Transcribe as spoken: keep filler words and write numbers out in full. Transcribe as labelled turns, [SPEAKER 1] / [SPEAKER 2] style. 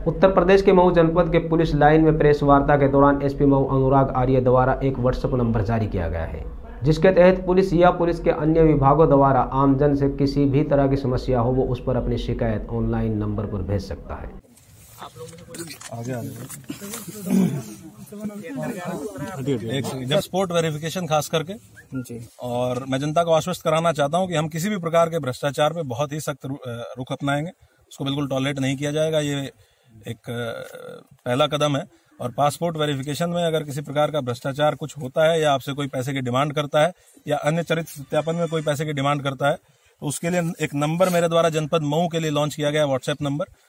[SPEAKER 1] उत्तर प्रदेश के मऊ जनपद के पुलिस लाइन में प्रेस वार्ता के दौरान एसपी मऊ अनुराग आर्य द्वारा एक व्हाट्सएप नंबर जारी किया गया है, जिसके तहत पुलिस या पुलिस के अन्य विभागों द्वारा आमजन से किसी भी तरह की समस्या हो वो उस पर अपनी शिकायत ऑनलाइन नंबर पर भेज सकता है।
[SPEAKER 2] आगे एक जब स्पोर्ट वेरिफिकेशन खास करके जी, और मैं जनता को आश्वस्त कराना चाहता हूं कि हम किसी भी प्रकार के भ्रष्टाचार पे बहुत ही सख्त रुख अपनाएंगे, उसको बिल्कुल टॉलरेट नहीं किया जाएगा। ये एक पहला कदम है। और पासपोर्ट वेरिफिकेशन में अगर किसी प्रकार का भ्रष्टाचार कुछ होता है या आपसे कोई पैसे की डिमांड करता है या अन्य चरित्र सत्यापन में कोई पैसे की डिमांड करता है तो उसके लिए एक नंबर मेरे द्वारा जनपद मऊ के लिए लॉन्च किया गया व्हाट्सएप नंबर,